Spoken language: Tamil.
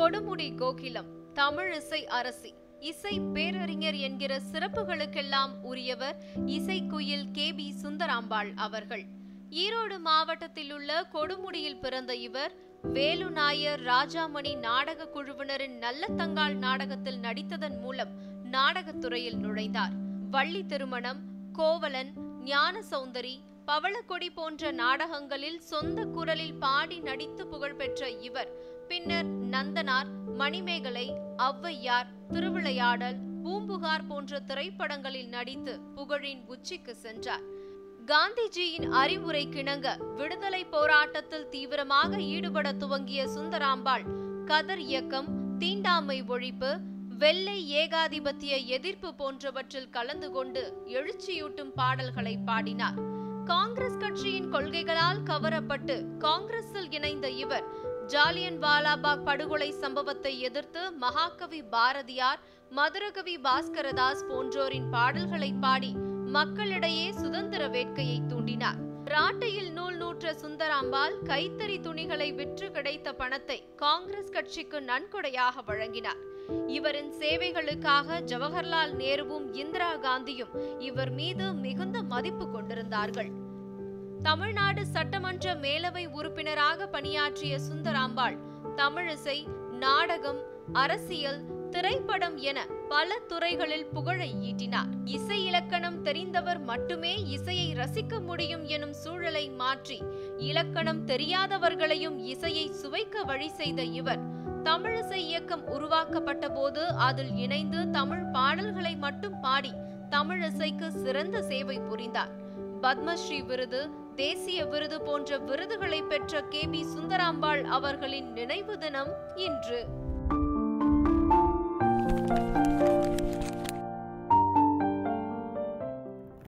கொடுமுடி கோகிலம், தமிழிசை அரசி, இசை பேரறிஞர் என்கிற சிறப்புகளுக்கெல்லாம் உரியவர் இசைக்குயில் கே.பி. சுந்தராம்பாள் அவர்கள். ஈரோடு மாவட்டத்தில் உள்ள கொடுமுடியில் பிறந்த இவர் வேலு நாயர் ராஜாமணி நாடக குழுவினரின் நல்லத்தங்காள் நாடகத்தில் நடித்ததன் மூலம் நாடகத்துறையில் நுழைந்தார். வள்ளி திருமணம், கோவலன், ஞான சௌந்தரி, பவளக்கொடி போன்ற நாடகங்களில் சொந்த குரலில் பாடி நடித்து புகழ்பெற்ற இவர் பின்னர் நந்தனார், மணிமேகலை, ஔவையார், திருவிளையாடல், பூம்புகார் போன்ற திரைப்படங்களில் நடித்து புகழின் உச்சிக்கு சென்றார். காந்திஜியின் அறிவுரை கிணங்க விடுதலை போராட்டத்தில் தீவிரமாக ஈடுபட துவங்கிய சுந்தராம்பாள் கதர் இயக்கம், தீண்டாமை ஒழிப்பு, வெள்ளை ஏகாதிபத்திய எதிர்ப்பு போன்றவற்றில் கலந்து கொண்டு எழுச்சியூட்டும் பாடல்களை பாடினார். காங்கிரஸ் கட்சியின் கொள்கைகளால் கவரப்பட்டு காங்கிரஸில் இணைந்த இவர் ஜாலியன் வாலாபாக் படுகொலை சம்பவத்தை எதிர்த்து மகாகவி பாரதியார், மதுரகவி பாஸ்கரதாஸ் போன்றோரின் பாடல்களை பாடி மக்களிடையே சுதந்திர வேட்கையை தூண்டினார். ராட்டையில் நூல் நூற்ற சுந்தராம்பாள் கைத்தறி துணிகளை விற்று கிடைத்த பணத்தை காங்கிரஸ் கட்சிக்கு நன்கொடையாக வழங்கினார். இவரின் சேவைகளுக்காக ஜவஹர்லால் நேருவும் இந்திரா காந்தியும் இவர் மீது மிகுந்த மதிப்பு கொண்டிருந்தார்கள். தமிழ்நாடு சட்டமன்ற மேலவை உறுப்பினராக பணியாற்றிய சுந்தராம்பாள் தமிழிசை, நாடகம், அரசியல், திரைப்படம் என பல துறைகளில் புகழை ஈட்டினார். இசை இலக்கணம் தெரிந்தவர் மட்டுமே இசையை ரசிக்க முடியும் எனும் சூழலை மாற்றி இலக்கணம் தெரியாதவர்களையும் இசையை சுவைக்க வழி செய்த இவர் தமிழிசை இயக்கம் உருவாக்கப்பட்ட போது அதில் இணைந்து தமிழ் பாடல்களை மட்டும் பாடி தமிழிசைக்கு சிறந்த சேவை புரிந்தார். பத்மஸ்ரீ விருது, தேசிய விருது போன்ற விருதுகளை பெற்ற கே.பி. சுந்தராம்பாள் அவர்களின் நினைவு தினம் இன்று.